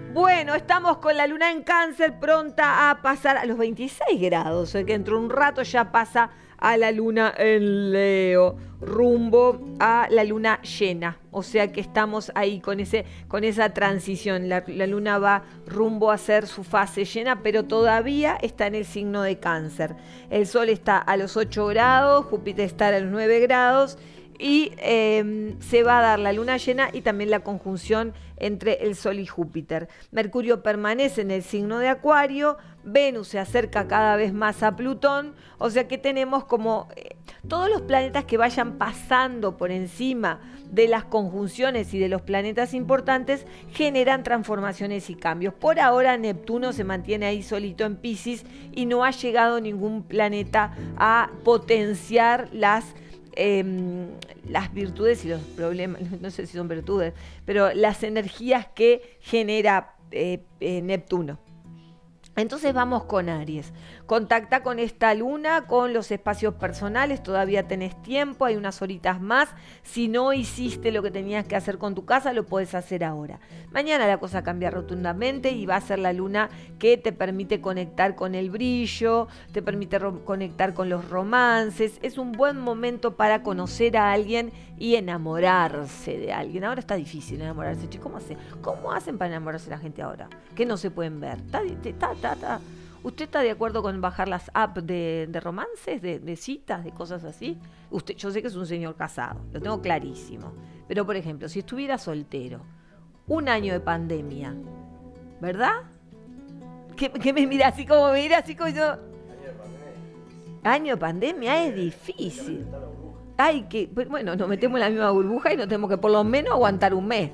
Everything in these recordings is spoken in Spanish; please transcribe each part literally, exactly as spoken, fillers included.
Bueno, estamos con la luna en Cáncer pronta a pasar a los veintiséis grados, o sea que dentro de un rato ya pasa a la luna en Leo, rumbo a la luna llena. O sea que estamos ahí con, ese, con esa transición. La, la luna va rumbo a hacer su fase llena, pero todavía está en el signo de Cáncer. El Sol está a los ocho grados, Júpiter está a los nueve grados y eh, se va a dar la luna llena y también la conjunción entre el Sol y Júpiter. Mercurio permanece en el signo de Acuario, Venus se acerca cada vez más a Plutón, o sea que tenemos como eh, todos los planetas que vayan pasando por encima de las conjunciones y de los planetas importantes generan transformaciones y cambios. Por ahora Neptuno se mantiene ahí solito en Piscis y no ha llegado ningún planeta a potenciar las Eh, las virtudes y los problemas, no sé si son virtudes, pero las energías que genera eh, eh, Neptuno. Entonces vamos con Aries. Contacta con esta luna, con los espacios personales, todavía tenés tiempo, hay unas horitas más. Si no hiciste lo que tenías que hacer con tu casa, lo podés hacer ahora. Mañana la cosa cambia rotundamente y va a ser la luna que te permite conectar con el brillo, te permite conectar con los romances. Es un buen momento para conocer a alguien y enamorarse de alguien. Ahora está difícil enamorarse, che, ¿cómo hacen? ¿Cómo hacen para enamorarse la gente ahora? Que no se pueden ver. Está, está, está, está. ¿Usted está de acuerdo con bajar las apps de, de romances, de, de citas, de cosas así? Usted, yo sé que es un señor casado, lo tengo clarísimo. Pero, por ejemplo, si estuviera soltero, un año de pandemia, ¿verdad? ¿Qué, qué me mira así como me mira así como yo? Año de pandemia es difícil. Ay, que, bueno, nos metemos en la misma burbuja y nos tenemos que por lo menos aguantar un mes.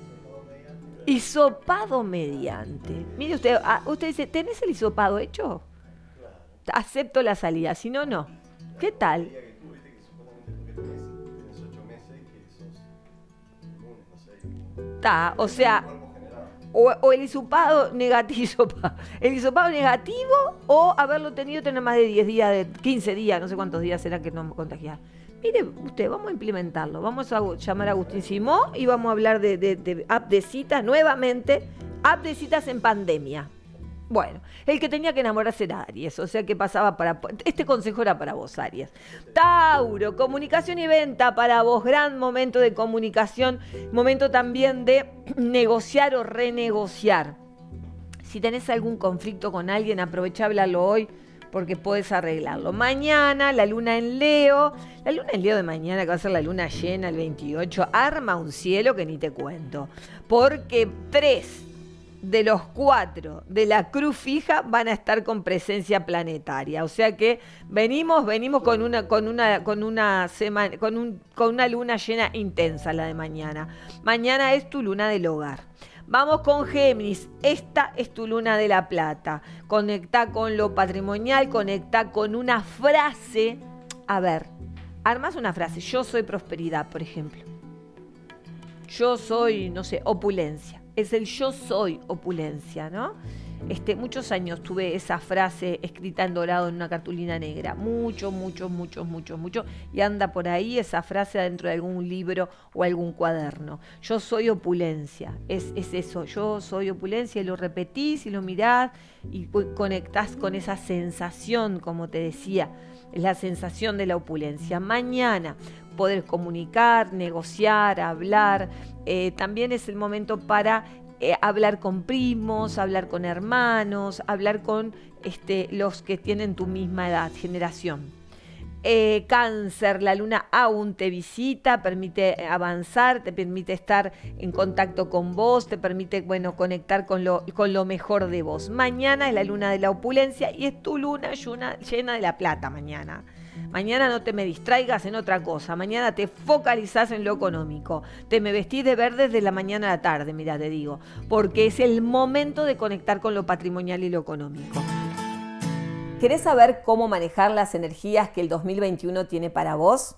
Hisopado mediante. Mire usted, usted dice, ¿tenés el hisopado hecho? Acepto la salida, si no, no. ¿Qué tal? Está, o sea, o, o el hisopado negativo, el hisopado negativo o haberlo tenido tener más de diez días, de quince días, no sé cuántos días será que no me contagiar. Mire usted, vamos a implementarlo. Vamos a llamar a Agustín Simó y vamos a hablar de, de, de app de citas nuevamente. App de citas en pandemia. Bueno, el que tenía que enamorarse era Aries, o sea que pasaba para... Este consejo era para vos, Aries. Tauro, comunicación y venta para vos. Gran momento de comunicación. Momento también de negociar o renegociar. Si tenés algún conflicto con alguien, aprovecha a hablarlo hoy, porque puedes arreglarlo. Mañana, la luna en Leo. La luna en Leo de mañana, que va a ser la luna llena el veintiocho, arma un cielo que ni te cuento. Porque tres de los cuatro de la cruz fija van a estar con presencia planetaria. O sea que venimos, venimos con una, con una, con una semana, con un, con una luna llena intensa la de mañana. Mañana es tu luna del hogar. Vamos con Géminis, esta es tu luna de la plata. Conecta con lo patrimonial, conecta con una frase. A ver, armas una frase. Yo soy prosperidad, por ejemplo. Yo soy, no sé, opulencia. Es el yo soy opulencia, ¿no? Este, muchos años tuve esa frase escrita en dorado en una cartulina negra. Muchos, muchos, muchos, muchos, muchos. Y anda por ahí esa frase adentro de algún libro o algún cuaderno. Yo soy opulencia. Es, es eso. Yo soy opulencia y lo repetís y lo mirás y conectás con esa sensación, como te decía. Es la sensación de la opulencia. Mañana poder comunicar, negociar, hablar. Eh, también es el momento para Eh, hablar con primos, hablar con hermanos, hablar con este, los que tienen tu misma edad, generación. Eh, cáncer, la luna aún te visita, permite avanzar, te permite estar en contacto con vos, te permite, bueno, conectar con lo, con lo mejor de vos. Mañana es la luna de la opulencia y es tu luna llena, llena de la plata mañana. Mañana no te me distraigas en otra cosa. Mañana te focalizás en lo económico. Te me vestís de verde desde la mañana a la tarde, mira, te digo. Porque es el momento de conectar con lo patrimonial y lo económico. ¿Querés saber cómo manejar las energías que el dos mil veintiuno tiene para vos?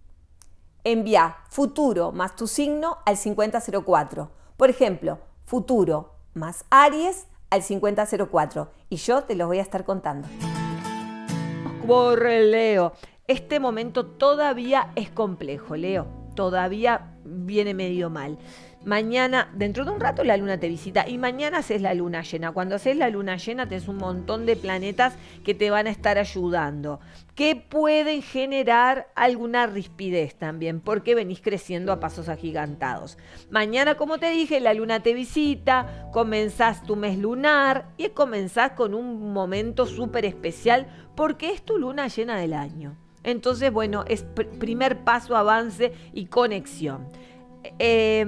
Envía futuro más tu signo al cincuenta cero cuatro. Por ejemplo, futuro más Aries al cincuenta cero cuatro. Y yo te lo voy a estar contando. Por Leo, este momento todavía es complejo, Leo, todavía viene medio mal. Mañana, dentro de un rato, la luna te visita y mañana haces la luna llena. Cuando haces la luna llena, tenés un montón de planetas que te van a estar ayudando, que pueden generar alguna rispidez también, porque venís creciendo a pasos agigantados. Mañana, como te dije, la luna te visita, comenzás tu mes lunar y comenzás con un momento súper especial porque es tu luna llena del año. Entonces, bueno, es pr- primer paso, avance y conexión. Eh,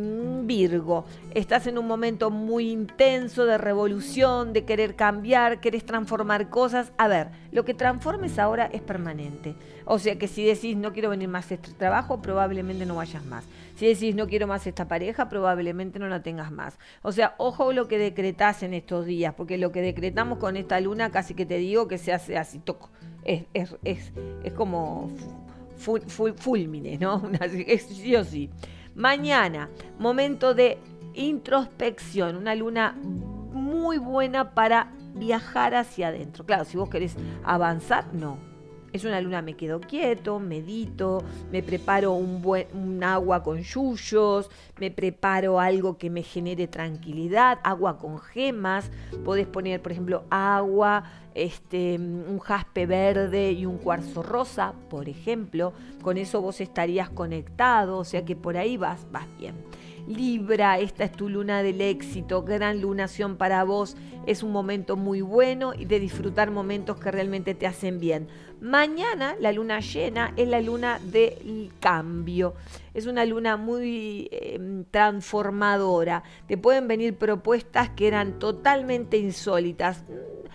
Virgo, estás en un momento muy intenso de revolución, de querer cambiar, querés transformar cosas. A ver, lo que transformes ahora es permanente. O sea que si decís no quiero venir más a este trabajo, probablemente no vayas más. Si decís no quiero más esta pareja, probablemente no la tengas más. O sea, ojo lo que decretás en estos días, porque lo que decretamos con esta luna casi que te digo que se hace así, toco. Es, es, es, es como ful, ful, fulmine, ¿no? Es sí o sí. Mañana, momento de introspección, una luna muy buena para viajar hacia adentro. Claro, si vos querés avanzar, no. Es una luna, me quedo quieto, medito, me preparo un, buen, un agua con yuyos, me preparo algo que me genere tranquilidad, agua con gemas. Podés poner, por ejemplo, agua, este, un jaspe verde y un cuarzo rosa, por ejemplo. Con eso vos estarías conectado, o sea que por ahí vas, vas bien. Libra, esta es tu luna del éxito, gran lunación para vos, es un momento muy bueno y de disfrutar momentos que realmente te hacen bien. Mañana la luna llena es la luna del cambio, es una luna muy eh, transformadora, te pueden venir propuestas que eran totalmente insólitas,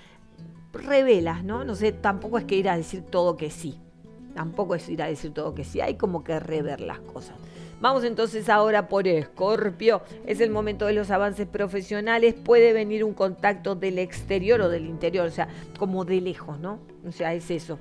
revelas, ¿no? No sé, tampoco es que ir a decir todo que sí, tampoco es ir a decir todo que sí, hay como que rever las cosas. Vamos entonces ahora por Escorpio. Es el momento de los avances profesionales. Puede venir un contacto del exterior o del interior, o sea, como de lejos, ¿no? O sea, es eso.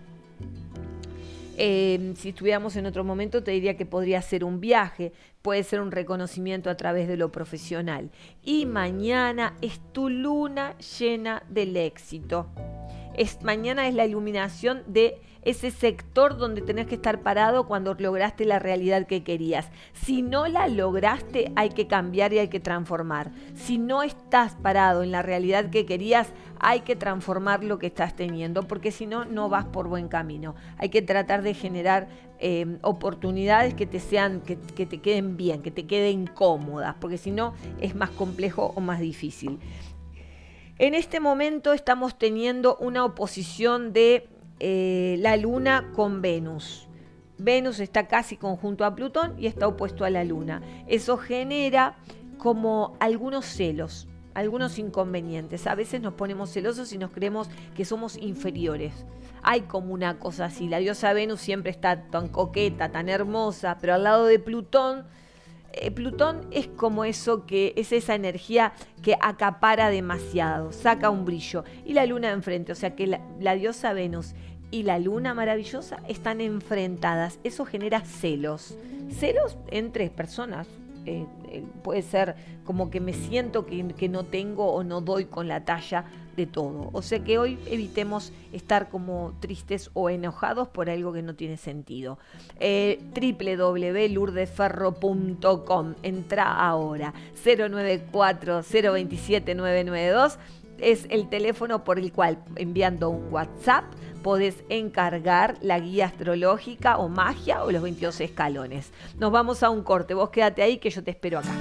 Eh, si estuviéramos en otro momento, te diría que podría ser un viaje, puede ser un reconocimiento a través de lo profesional. Y mañana es tu luna llena del éxito. Es, mañana es la iluminación de ese sector donde tenés que estar parado cuando lograste la realidad que querías. Si no la lograste, hay que cambiar y hay que transformar. Si no estás parado en la realidad que querías, hay que transformar lo que estás teniendo, porque si no, no vas por buen camino. Hay que tratar de generar eh, oportunidades que te sean, que, que te queden bien, que te queden cómodas, porque si no, es más complejo o más difícil. En este momento estamos teniendo una oposición de eh, la Luna con Venus. Venus está casi conjunto a Plutón y está opuesto a la Luna. Eso genera como algunos celos, algunos inconvenientes. A veces nos ponemos celosos y nos creemos que somos inferiores. Hay como una cosa así. La diosa Venus siempre está tan coqueta, tan hermosa, pero al lado de Plutón... Plutón es como eso, que es esa energía que acapara demasiado, saca un brillo. Y la luna enfrente, o sea que la, la diosa Venus y la luna maravillosa están enfrentadas. Eso genera celos. Celos entre personas. Eh, eh, puede ser como que me siento que, que no tengo o no doy con la talla de todo. O sea que hoy evitemos estar como tristes o enojados por algo que no tiene sentido. Eh, doble u doble u doble u punto lourdes ferro punto com. Entra ahora. cero nueve cuatro cero dos siete nueve nueve dos es el teléfono por el cual, enviando un WhatsApp, podés encargar la guía astrológica o magia o los veintidós escalones. Nos vamos a un corte. Vos quédate ahí que yo te espero acá.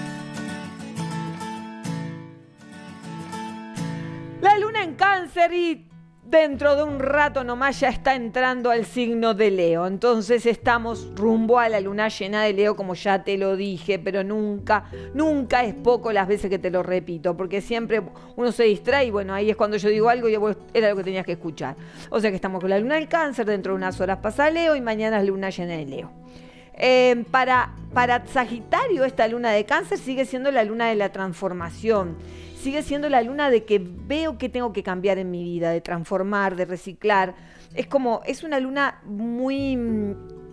La luna en Cáncer y dentro de un rato nomás ya está entrando al signo de Leo. Entonces estamos rumbo a la luna llena de Leo, como ya te lo dije, pero nunca, nunca es poco las veces que te lo repito, porque siempre uno se distrae y bueno, ahí es cuando yo digo algo y vos era lo que tenías que escuchar. O sea que estamos con la luna en Cáncer, dentro de unas horas pasa Leo y mañana es luna llena de Leo. Eh, para, para Sagitario, esta luna de Cáncer sigue siendo la luna de la transformación. Sigue siendo la luna de que veo que tengo que cambiar en mi vida, de transformar, de reciclar. Es como, es una luna muy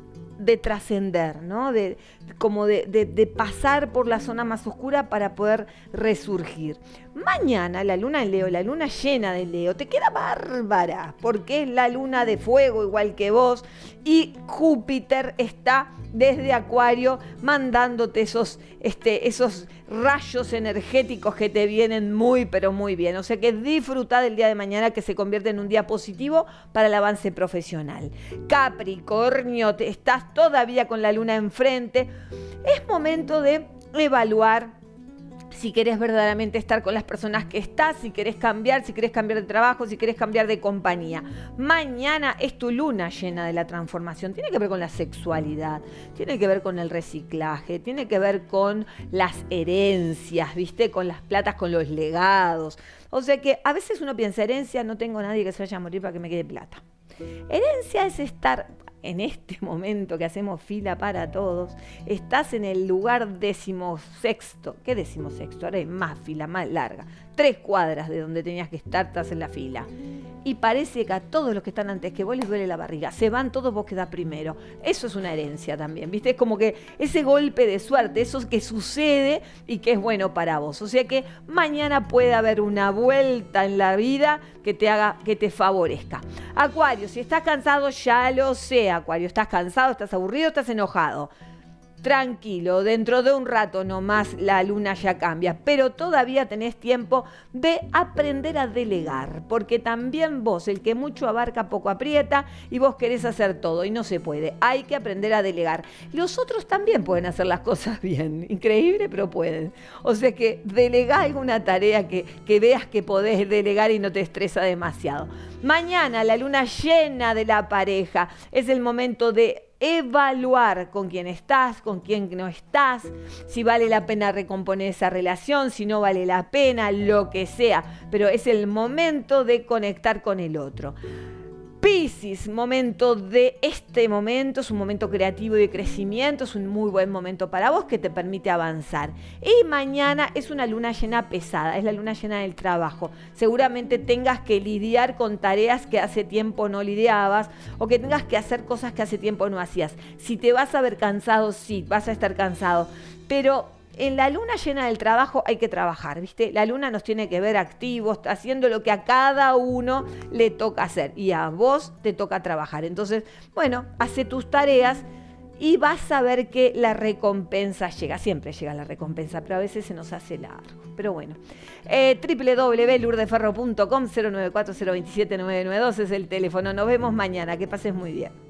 de trascender, ¿no? De, como de, de, de pasar por la zona más oscura para poder resurgir. Mañana la luna en Leo, la luna llena de Leo, te queda bárbara, porque es la luna de fuego igual que vos, y Júpiter está desde Acuario mandándote esos, este, esos rayos energéticos que te vienen muy pero muy bien. O sea que disfruta del día de mañana, que se convierte en un día positivo para el avance profesional. Capricornio, te estás todavía con la luna enfrente. Es momento de evaluar si querés verdaderamente estar con las personas que estás, si querés cambiar, si querés cambiar de trabajo, si querés cambiar de compañía. Mañana es tu luna llena de la transformación. Tiene que ver con la sexualidad, tiene que ver con el reciclaje, tiene que ver con las herencias, ¿viste? Con las platas, con los legados. O sea que a veces uno piensa, herencia, no tengo nadie que se vaya a morir para que me quede plata. Herencia es estar... En este momento que hacemos fila para todos, estás en el lugar decimosexto. ¿Qué decimosexto? Ahora hay más fila, más larga. Tres cuadras de donde tenías que estar, estás en la fila. Y parece que a todos los que están antes que vos les duele la barriga. Se van todos, vos quedás primero. Eso es una herencia también, ¿viste? Es como que ese golpe de suerte, eso que sucede y que es bueno para vos. O sea que mañana puede haber una vuelta en la vida que te haga, que te favorezca. Acuario, si estás cansado, ya lo sé, Acuario. Estás cansado, estás aburrido, estás enojado. Tranquilo, dentro de un rato nomás la luna ya cambia, pero todavía tenés tiempo de aprender a delegar, porque también vos, el que mucho abarca, poco aprieta, y vos querés hacer todo y no se puede. Hay que aprender a delegar. Los otros también pueden hacer las cosas bien, increíble, pero pueden. O sea que delegá alguna tarea que, que veas que podés delegar y no te estresa demasiado. Mañana la luna llena de la pareja, es el momento de evaluar con quién estás, con quién no estás, si vale la pena recomponer esa relación, si no vale la pena, lo que sea, pero es el momento de conectar con el otro. Piscis, momento de este momento, es un momento creativo y de crecimiento, es un muy buen momento para vos que te permite avanzar. Y mañana es una luna llena pesada, es la luna llena del trabajo. Seguramente tengas que lidiar con tareas que hace tiempo no lidiabas o que tengas que hacer cosas que hace tiempo no hacías. Si te vas a ver cansado, sí, vas a estar cansado, pero... En la luna llena del trabajo hay que trabajar, ¿viste? La luna nos tiene que ver activos, haciendo lo que a cada uno le toca hacer. Y a vos te toca trabajar. Entonces, bueno, hace tus tareas y vas a ver que la recompensa llega. Siempre llega la recompensa, pero a veces se nos hace largo. Pero bueno, eh, doble u doble u doble u punto lourdes ferro punto com, cero nueve cuatro cero dos siete nueve nueve dos es el teléfono. Nos vemos mañana. Que pases muy bien.